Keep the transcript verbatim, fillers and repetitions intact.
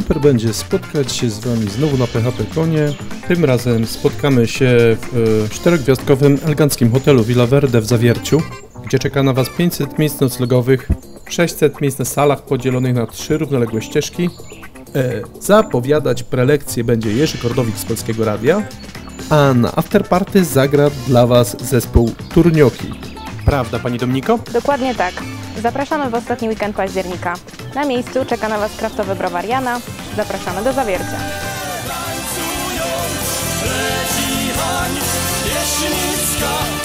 super będzie spotkać się z Wami znowu na P H P Konie. Tym razem spotkamy się w czterogwiazdkowym, eleganckim hotelu Villa Verde w Zawierciu, gdzie czeka na Was pięćset miejsc noclegowych, sześćset miejsc na salach podzielonych na trzy równoległe ścieżki. E, zapowiadać prelekcję będzie Jerzy Kordowik z Polskiego Radia, a na afterparty zagra dla Was zespół Turnioki. Prawda, Pani Dominiko? Dokładnie tak. Zapraszamy w ostatni weekend października. Na miejscu czeka na Was kraftowy browar Jana. Zapraszamy do Zawiercia. Leci hań, pieśnicka.